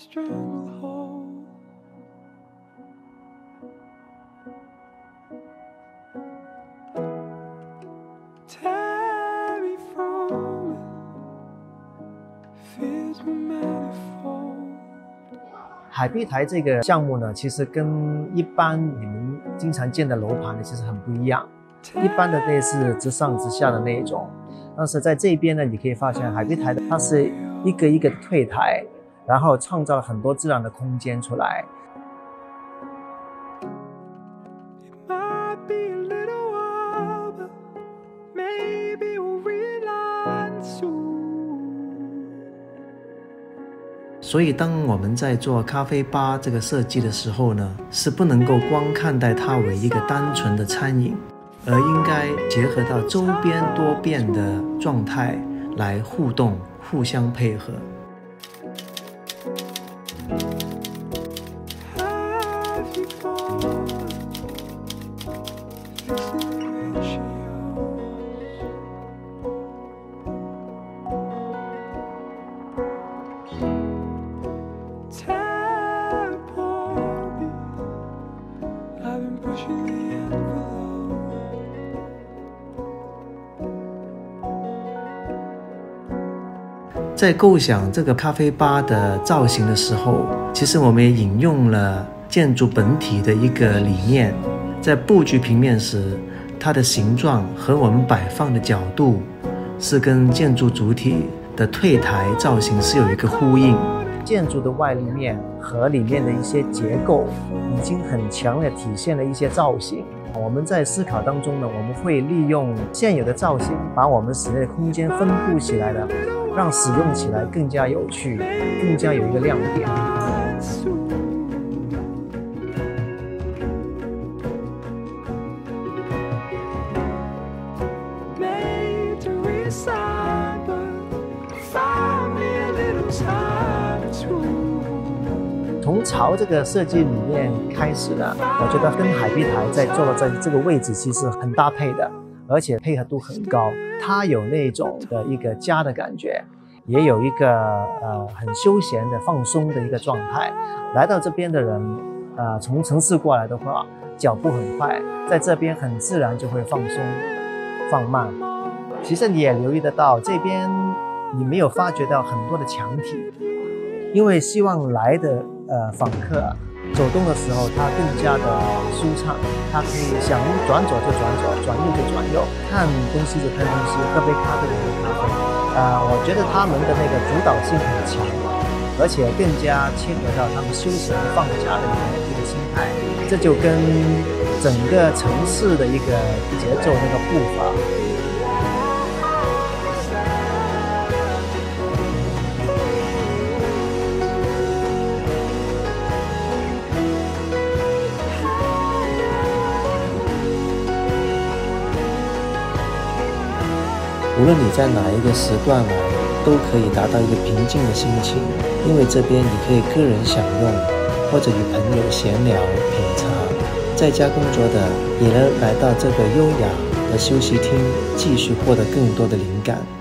海碧台这个项目呢，其实跟一般你们经常见的楼盘呢，其实很不一样。一般的类似直上直下的那一种，但是在这边呢，你可以发现海碧台的它是一个一个的退台，然后创造了很多自然的空间出来。所以当我们在做咖啡吧这个设计的时候呢，是不能够光看待它为一个单纯的餐饮，而应该结合到周边多变的状态来互动，互相配合。在构想这个咖啡吧的造型的时候，其实我们也引用了建筑本体的一个理念，在布局平面时，它的形状和我们摆放的角度是跟建筑主体的退台造型是有一个呼应。建筑的外立面和里面的一些结构已经很强烈体现了一些造型。我们在思考当中呢，我们会利用现有的造型，把我们室内的空间分布起来的，让使用起来更加有趣，更加有一个亮点。从朝这个设计理念开始呢，我觉得跟海碧台在做到在这个位置其实很搭配的，而且配合度很高。它有那种的一个家的感觉，也有一个很休闲的放松的一个状态。来到这边的人，从城市过来的话，脚步很快，在这边很自然就会放松、放慢。其实你也留意得到，这边你没有发觉到很多的墙体，因为希望来的访客走动的时候，他更加的舒畅，他可以想转左就转左，转右就转右，看东西就看东西，喝杯咖啡就喝咖啡。我觉得他们的那个主导性很强，而且更加切合到他们休闲放假的一个心态，这就跟整个城市的一个节奏那个步伐。 无论你在哪一个时段来，都可以达到一个平静的心情，因为这边你可以个人享用，或者与朋友闲聊品茶。在家工作的也能来到这个优雅的休息厅，继续获得更多的灵感。